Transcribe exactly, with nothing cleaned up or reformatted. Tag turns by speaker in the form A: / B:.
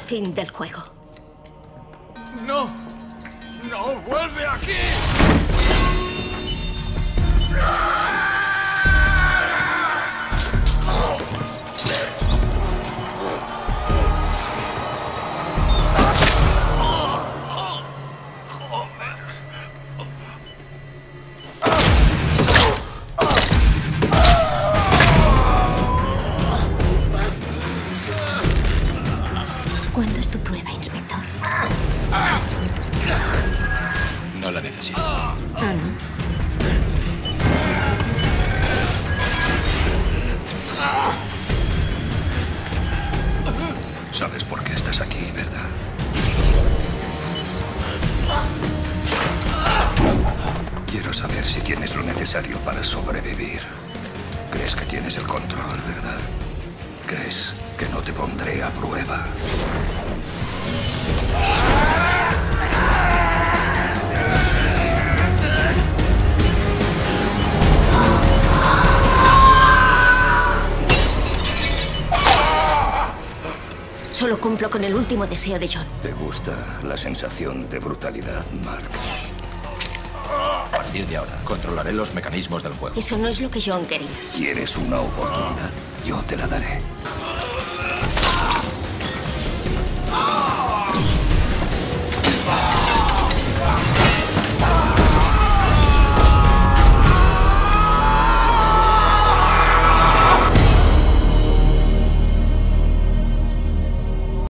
A: Fin del juego.
B: ¡No! ¡No vuelve aquí!
A: ¿Cuándo es tu prueba, inspector?
C: No la necesito.
A: Ah, ¿no?
C: Sabes por qué estás aquí, ¿verdad? Quiero saber si tienes lo necesario para sobrevivir. Crees que tienes el control, ¿verdad? ¿Crees que no te pondré a prueba?
A: Solo cumplo con el último deseo de John.
C: ¿Te gusta la sensación de brutalidad, Mark?
D: A partir de ahora, controlaré los mecanismos del juego.
A: Eso no es lo que John quería.
C: ¿Quieres una oportunidad? Yo te la daré.